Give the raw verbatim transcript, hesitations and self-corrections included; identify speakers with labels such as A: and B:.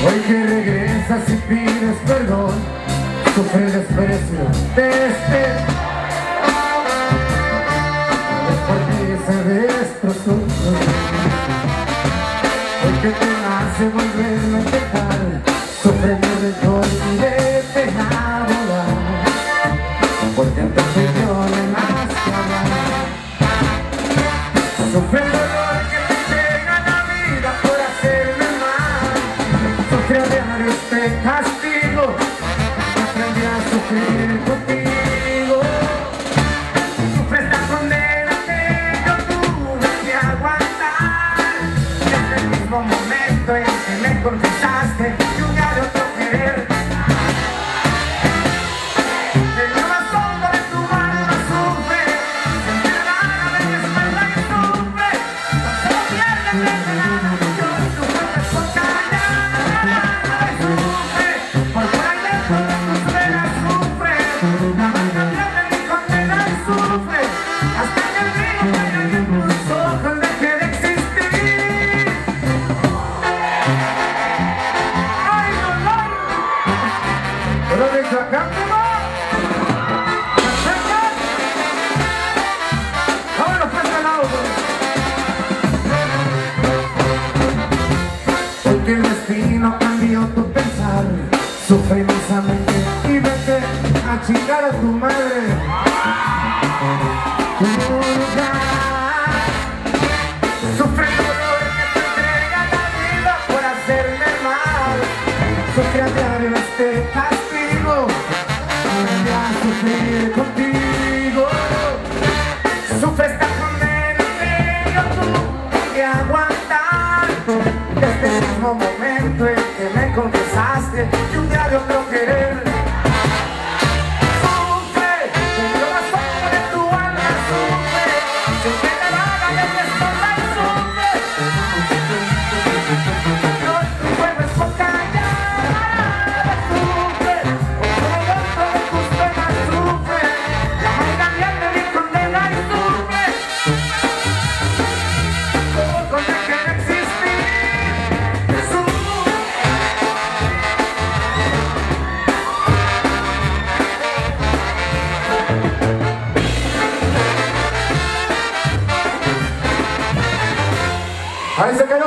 A: Hoy que regresas y pides perdón, sufre el desprecio de este. Después de se destrozó. Hoy que te nace volverlo a intentar, sufre mi rencor y de pena volar, porque entonces yo no hay más que hablar. Sufre el dolor que te llega a la vida por hacerme mal, sufre a diario este castigo, aprendí a sufrir contigo. Sufre esta condena que yo tuve que aguantar, desde el mismo momento en que me confesaste que un día de otro querer. En la sombra de tu mano sufre, siempre la gana de mi espalda y sufre, se lo pierde desde nada, yo tu cuerpo es por callada, sufre, por fuera y dentro de tus venas sufre, la maldad de mi condena y sufre, hasta que el brillo caiga en tus ojos deje de existir. ¡Ay, dolor! Pero de acá, vámonos pues al auto. Porque el destino cambió tu pensar, sufre inmensamente y vete a chingar a tu madre. Tu lugar. Sufre el dolor que te entrega la vida por hacerme mal, sufre a diario este castigo, aprendí a sufrir contigo. Sufre esta condena que yo tuve que aguantar, desde el mismo momento en que me confesaste que un día de otro querer. Sufre, tengo la sombra de tu alma, sufre, siempre te vaga de mi espalda y sufre. No, tu cuerpo es por callada, sufre, por dentro de tus penas sufre, la maldad de mi condena y sufre, poco deje de existir. Sufre. Ahí se quedó.